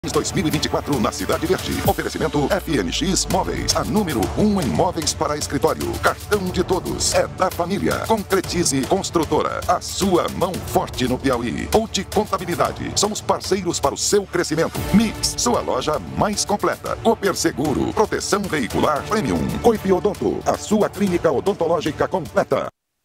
2024 na Cidade Verde. Oferecimento FNX Móveis, a número 1 em móveis para escritório. Cartão de todos, é da família. Concretize Construtora, a sua mão forte no Piauí. Out Contabilidade, somos parceiros para o seu crescimento. Mix, sua loja mais completa. Cooper Seguro, proteção veicular premium. Coip Odonto, a sua clínica odontológica completa.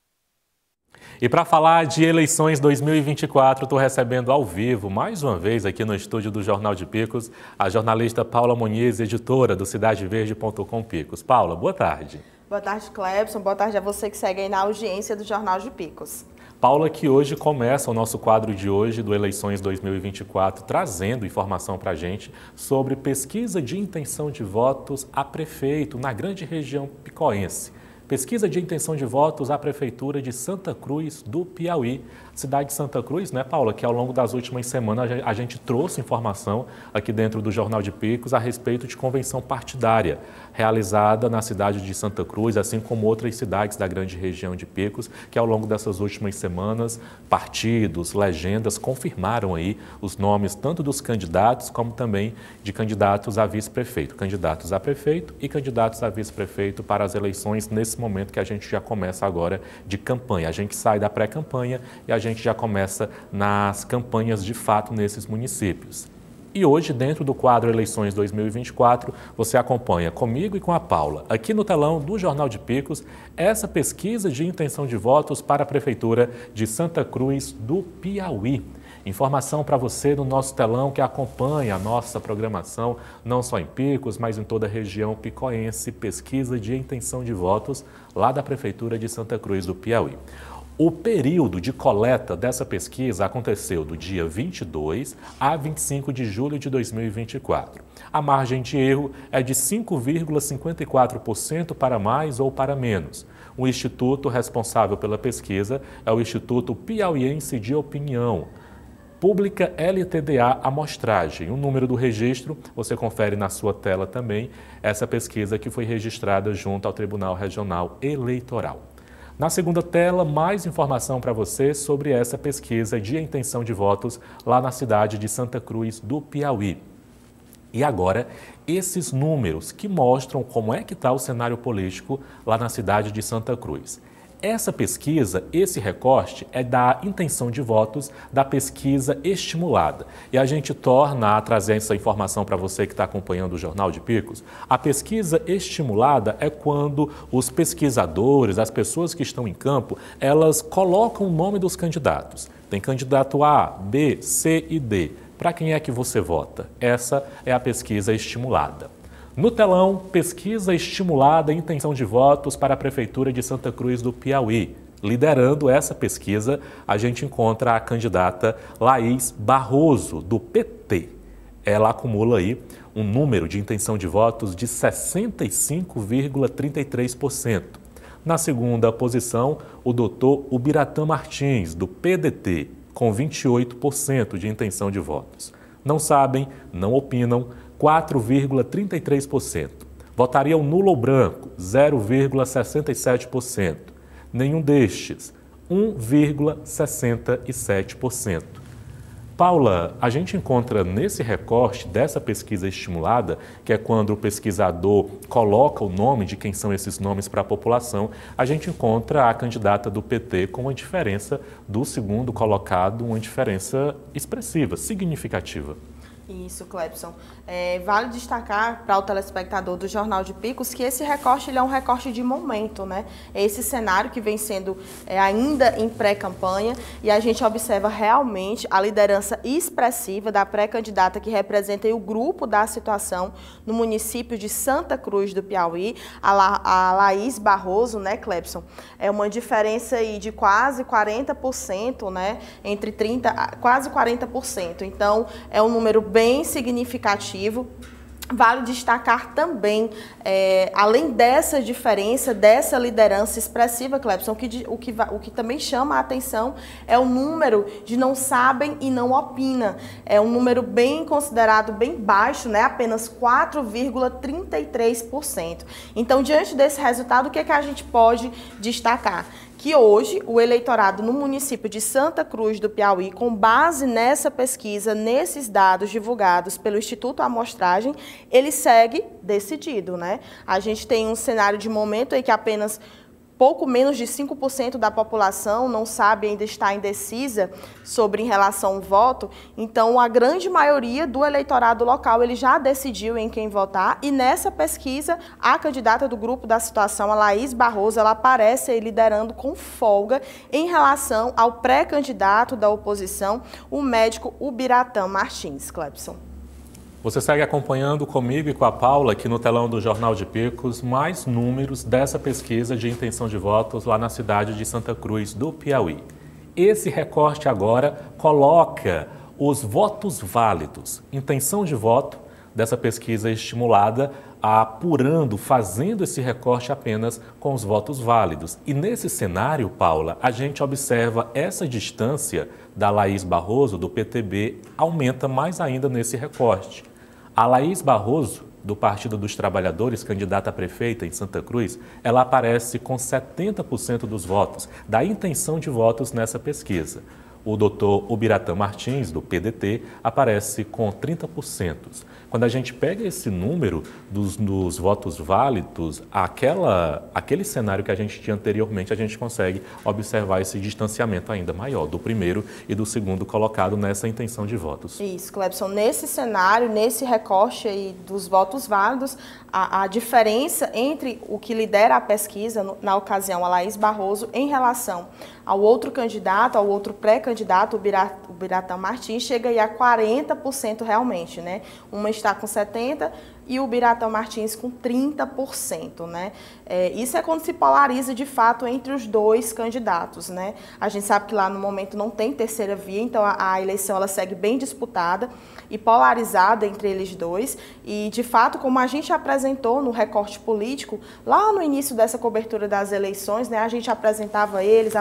E para falar de eleições 2024, estou recebendo ao vivo, mais uma vez, aqui no estúdio do Jornal de Picos, a jornalista Paula Muniz, editora do CidadeVerde.com Picos. Paula, boa tarde. Boa tarde, Clebson. Boa tarde a você que segue aí na audiência do Jornal de Picos. Paula, que hoje começa o nosso quadro de hoje do Eleições 2024, trazendo informação para a gente sobre pesquisa de intenção de votos a prefeito na grande região picoense. Pesquisa de intenção de votos à Prefeitura de Santa Cruz do Piauí. Cidade de Santa Cruz, né, Paula, que ao longo das últimas semanas a gente trouxe informação aqui dentro do Jornal de Picos a respeito de convenção partidária realizada na cidade de Santa Cruz, assim como outras cidades da grande região de Picos, que ao longo dessas últimas semanas, partidos, legendas confirmaram aí os nomes tanto dos candidatos como também de candidatos a vice-prefeito, candidatos a prefeito e candidatos a vice-prefeito para as eleições nesse momento que a gente já começa agora de campanha. A gente sai da pré-campanha e a gente já começa nas campanhas de fato nesses municípios. E hoje, dentro do quadro Eleições 2024, você acompanha comigo e com a Paula, aqui no telão do Jornal de Picos, essa pesquisa de intenção de votos para a Prefeitura de Santa Cruz do Piauí. Informação para você no nosso telão que acompanha a nossa programação, não só em Picos, mas em toda a região picoense, pesquisa de intenção de votos lá da Prefeitura de Santa Cruz do Piauí. O período de coleta dessa pesquisa aconteceu do dia 22 a 25 de julho de 2024. A margem de erro é de 5,54% para mais ou para menos. O instituto responsável pela pesquisa é o Instituto Piauiense de Opinião Pública LTDA Amostragem. O número do registro, você confere na sua tela também, essa pesquisa que foi registrada junto ao Tribunal Regional Eleitoral. Na segunda tela, mais informação para você sobre essa pesquisa de intenção de votos lá na cidade de Santa Cruz do Piauí. E agora, esses números que mostram como é que está o cenário político lá na cidade de Santa Cruz. Essa pesquisa, esse recorte, é da intenção de votos da pesquisa estimulada. E a gente torna a trazer essa informação para você que está acompanhando o Jornal de Picos. A pesquisa estimulada é quando os pesquisadores, as pessoas que estão em campo, elas colocam o nome dos candidatos. Tem candidato A, B, C e D. Para quem é que você vota? Essa é a pesquisa estimulada. No telão, pesquisa estimulada intenção de votos para a Prefeitura de Santa Cruz do Piauí. Liderando essa pesquisa, a gente encontra a candidata Laís Barroso, do PT. Ela acumula aí um número de intenção de votos de 65,33%. Na segunda posição, o doutor Ubiratã Martins, do PDT, com 28% de intenção de votos. Não sabem, não opinam, 4,33%. Votariam nulo ou branco, 0,67%. Nenhum destes, 1,67%. Paula, a gente encontra nesse recorte dessa pesquisa estimulada, que é quando o pesquisador coloca o nome de quem são esses nomes para a população, a gente encontra a candidata do PT com uma diferença do segundo colocado, uma diferença expressiva, significativa. Isso, Clebson. Vale destacar para o telespectador do Jornal de Picos que esse recorte ele é um recorte de momento, né? É esse cenário que vem sendo ainda em pré-campanha e a gente observa realmente a liderança expressiva da pré-candidata que representa o grupo da situação no município de Santa Cruz do Piauí, a Laís Barroso, né, Clebson? É uma diferença aí de quase 40%, né? Entre 30% a quase 40%. Então, é um número bem significativo. Vale destacar também, além dessa diferença, dessa liderança expressiva, Clebson, o que também chama a atenção é o número de não sabem e não opina. É um número bem considerado bem baixo, né? Apenas 4,33%. Então, diante desse resultado, o que é que a gente pode destacar? que hoje o eleitorado no município de Santa Cruz do Piauí, com base nessa pesquisa, nesses dados divulgados pelo Instituto Amostragem, ele segue decidido, né? A gente tem um cenário de momento aí que apenas pouco menos de 5% da população não sabe, ainda está indecisa sobre em relação ao voto. Então, a grande maioria do eleitorado local ele já decidiu em quem votar. E nessa pesquisa, a candidata do grupo da situação, a Laís Barroso, ela aparece aí liderando com folga em relação ao pré-candidato da oposição, o médico Ubiratã Martins. Clebson. Você segue acompanhando comigo e com a Paula aqui no telão do Jornal de Picos mais números dessa pesquisa de intenção de votos lá na cidade de Santa Cruz do Piauí. Esse recorte agora coloca os votos válidos, intenção de voto dessa pesquisa estimulada, apurando, fazendo esse recorte apenas com os votos válidos. E nesse cenário, Paula, a gente observa essa distância da Laís Barroso, do PTB, aumenta mais ainda nesse recorte. A Laís Barroso, do Partido dos Trabalhadores, candidata a prefeita em Santa Cruz, ela aparece com 70% dos votos, da intenção de votos nessa pesquisa. O doutor Ubiratã Martins, do PDT, aparece com 30%. Quando a gente pega esse número dos votos válidos, aquele cenário que a gente tinha anteriormente, a gente consegue observar esse distanciamento ainda maior do primeiro e do segundo colocado nessa intenção de votos. Isso, Clebson. Nesse cenário, nesse recorte aí dos votos válidos, a diferença entre o que lidera a pesquisa, na ocasião, a Laís Barroso, em relação ao outro candidato, ao outro pré-candidato, o Ubiratã Martins, chega aí a 40% realmente, né? Uma está com 70% e o Ubiratã Martins com 30%, né? Isso é quando se polariza de fato entre os dois candidatos, né? A gente sabe que lá no momento não tem terceira via, então a eleição ela segue bem disputada e polarizada entre eles dois. E de fato, como a gente apresentou no recorte político, lá no início dessa cobertura das eleições, né, a gente apresentava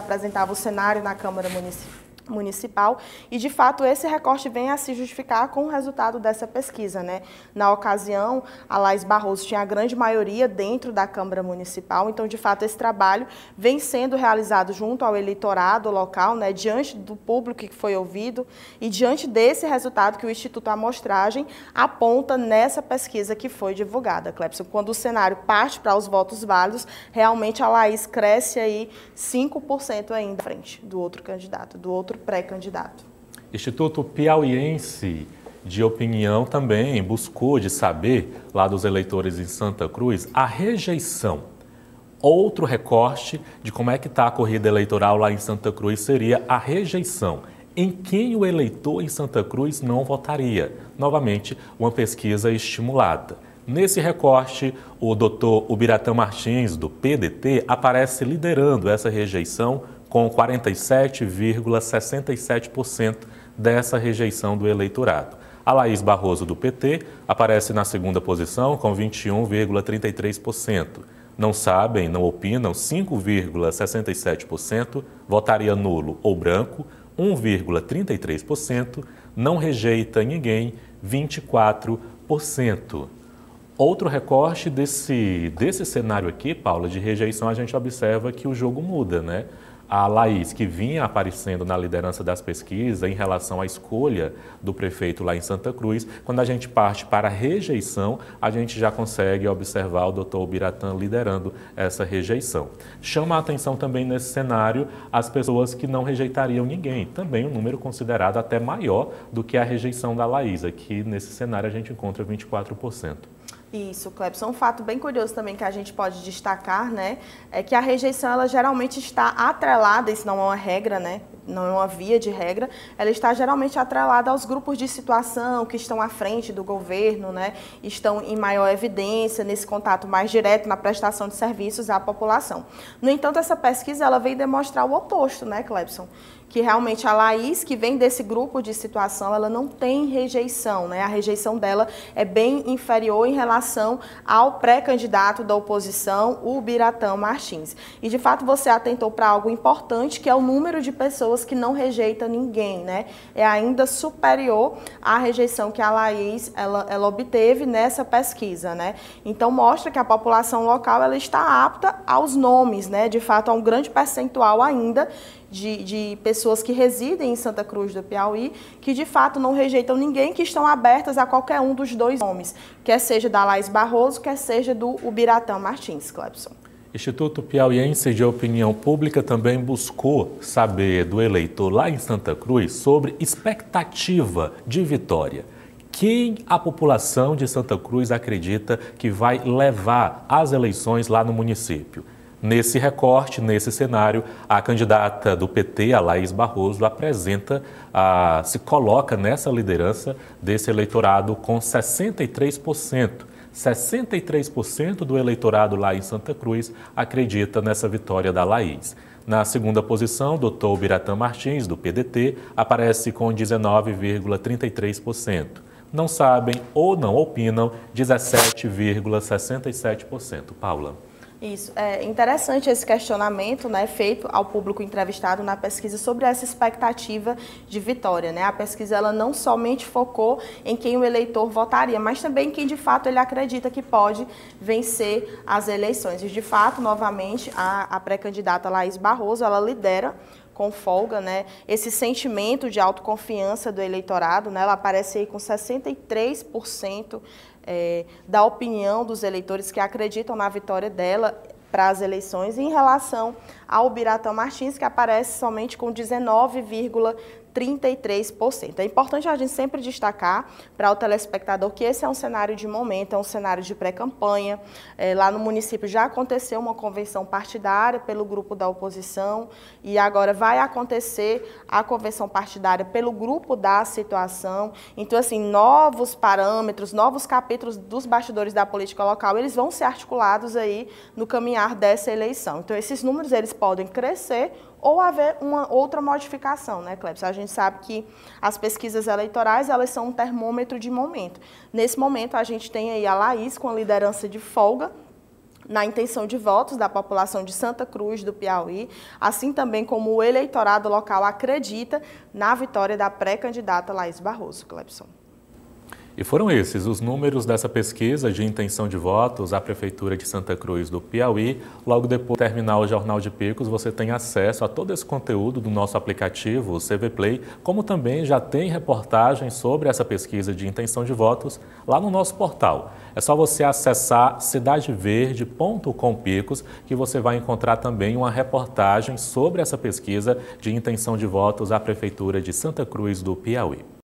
o cenário na Câmara Municipal e, de fato, esse recorte vem a se justificar com o resultado dessa pesquisa, né? Na ocasião, a Laís Barroso tinha a grande maioria dentro da Câmara Municipal, então, de fato, esse trabalho vem sendo realizado junto ao eleitorado local, né? Diante do público que foi ouvido e diante desse resultado que o Instituto Amostragem aponta nessa pesquisa que foi divulgada, Clebson. Quando o cenário parte para os votos válidos, realmente a Laís cresce aí 5% ainda à frente do outro candidato, do outro pré-candidato. Instituto Piauiense de Opinião também buscou de saber, lá dos eleitores em Santa Cruz, a rejeição. Outro recorte de como é que está a corrida eleitoral lá em Santa Cruz seria a rejeição. Em quem o eleitor em Santa Cruz não votaria? Novamente, uma pesquisa estimulada. Nesse recorte, o doutor Ubiratã Martins, do PDT, aparece liderando essa rejeição com 47,67% dessa rejeição do eleitorado. A Laís Barroso, do PT, aparece na segunda posição com 21,33%. Não sabem, não opinam, 5,67%, votaria nulo ou branco, 1,33%, não rejeita ninguém, 24%. Outro recorte desse cenário aqui, Paula, de rejeição, a gente observa que o jogo muda, né? A Laís, que vinha aparecendo na liderança das pesquisas em relação à escolha do prefeito lá em Santa Cruz, quando a gente parte para a rejeição, a gente já consegue observar o doutor Ubiratã liderando essa rejeição. Chama a atenção também nesse cenário as pessoas que não rejeitariam ninguém, também um número considerado até maior do que a rejeição da Laís. Aqui nesse cenário a gente encontra 24%. Isso, Clebson. Um fato bem curioso também que a gente pode destacar, né, é que a rejeição ela geralmente está atrelada, isso não é uma regra, né, não é uma via de regra, ela está geralmente atrelada aos grupos de situação que estão à frente do governo, né, estão em maior evidência nesse contato mais direto na prestação de serviços à população. No entanto, essa pesquisa ela vem demonstrar o oposto, né, Clebson? que realmente a Laís, que vem desse grupo de situação, ela não tem rejeição, né? A rejeição dela é bem inferior em relação ao pré-candidato da oposição, o Biratã Martins. E, de fato, você atentou para algo importante, que é o número de pessoas que não rejeita ninguém, né? É ainda superior à rejeição que a Laís ela obteve nessa pesquisa, né? Então, mostra que a população local ela está apta aos nomes, né? De fato, há um grande percentual ainda de pessoas que residem em Santa Cruz do Piauí, que de fato não rejeitam ninguém, que estão abertas a qualquer um dos dois nomes, quer seja da Laís Barroso, quer seja do Biratã Martins, Clebson. Instituto Piauiense de Opinião Pública também buscou saber do eleitor lá em Santa Cruz sobre expectativa de vitória. Quem a população de Santa Cruz acredita que vai levar as eleições lá no município? Nesse recorte, nesse cenário, a candidata do PT, a Laís Barroso, se coloca nessa liderança desse eleitorado com 63%. 63% do eleitorado lá em Santa Cruz acredita nessa vitória da Laís. Na segunda posição, Dr. Biratã Martins, do PDT, aparece com 19,33%. Não sabem ou não opinam, 17,67%. Paula. Isso, é interessante esse questionamento, né, feito ao público entrevistado na pesquisa sobre essa expectativa de vitória, né? A pesquisa ela não somente focou em quem o eleitor votaria, mas também em quem de fato ele acredita que pode vencer as eleições. E de fato, novamente, a pré-candidata Laís Barroso, ela lidera com folga, né, esse sentimento de autoconfiança do eleitorado, né, ela aparece aí com 63% da opinião dos eleitores que acreditam na vitória dela para as eleições, em relação ao Biratã Martins, que aparece somente com 19,33%. É importante a gente sempre destacar para o telespectador que esse é um cenário de momento, é um cenário de pré-campanha. Lá no município já aconteceu uma convenção partidária pelo grupo da oposição e agora vai acontecer a convenção partidária pelo grupo da situação. Então, assim, novos parâmetros, novos capítulos dos bastidores da política local, eles vão ser articulados aí no caminhar dessa eleição. Então, esses números, eles podem crescer ou haver uma outra modificação, né, Clebson? A gente sabe que as pesquisas eleitorais, elas são um termômetro de momento. Nesse momento, a gente tem aí a Laís com a liderança de folga na intenção de votos da população de Santa Cruz do Piauí, assim também como o eleitorado local acredita na vitória da pré-candidata Laís Barroso, Clebson. E foram esses os números dessa pesquisa de intenção de votos à Prefeitura de Santa Cruz do Piauí. Logo depois de terminar o Jornal de Picos, você tem acesso a todo esse conteúdo do nosso aplicativo, o CV Play, como também já tem reportagens sobre essa pesquisa de intenção de votos lá no nosso portal. É só você acessar cidadeverde.com/picos que você vai encontrar também uma reportagem sobre essa pesquisa de intenção de votos à Prefeitura de Santa Cruz do Piauí.